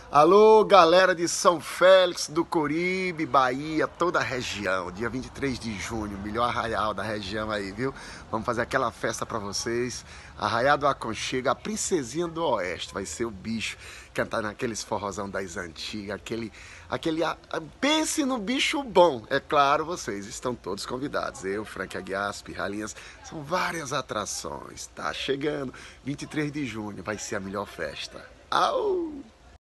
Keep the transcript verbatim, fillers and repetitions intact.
Alô, galera de São Félix, do Coribe, Bahia, toda a região. Dia vinte e três de junho, melhor arraial da região aí, viu? Vamos fazer aquela festa pra vocês. Arraial do Aconchego, a princesinha do Oeste. Vai ser o bicho cantar naqueles forrozão das antigas, aquele... aquele pense no bicho bom. É claro, vocês estão todos convidados. Eu, Frank Aguiar, as Pirralinhas, são várias atrações. Tá chegando, vinte e três de junho, vai ser a melhor festa. Au!